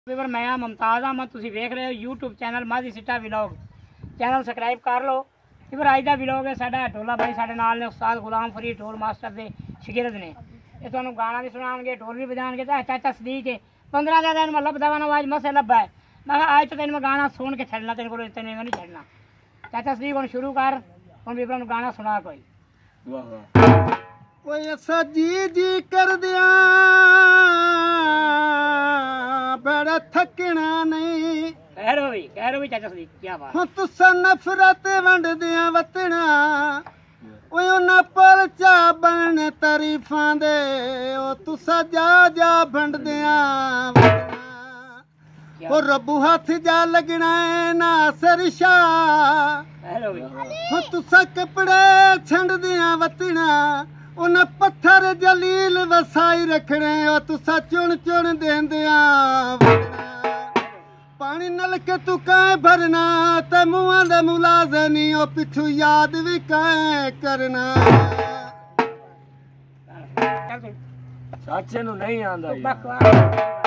मैं मुमताज़ अहमद तुसी वेख रहे हो यूट्यूब चैनल माझी सिटा विलॉग चैनल सबसक्राइब कर लो। इवर अज का विलॉग है साडा ढोला भाई साडे नाल ने उस्ताद गुलाम फरीद ढोल मास्टर के शागिर्द ने ये तुहानू गाना भी सुनाएंगे ढोल भी बजाएंगे। तो चाचा सदीक है 15 दिन मैं लभदा वा आज मसे लभा है मैं आज तो तेन मैं गाना सुन के छड़ना तेरे को नहीं छड़ना। चाचा सदीक हुण शुरू कर हुण भी गाना सुना कोई ऐसा जी जी कर दिया बड़ा थकना नहीं कह भी चाचा सदीक क्या बात हुण तुसा नफरत वंड दिया वतना उन्हां परचा बन तारीफां दे ओ तुसा जा जा बंड दिया ओ रब्बू हाथ जा लगना है ना सरशा हुण तुसा कपड़े छंड दिया वतना उन्हें पत्थर जलील वसाई रखने ओ तुसा चुन चुन देंदिया पानी नलके तू कैं भरना ते मुँह दे मुलाजनी ओ पिछू याद भी कैं करना। चाचे नू नहीं आंदा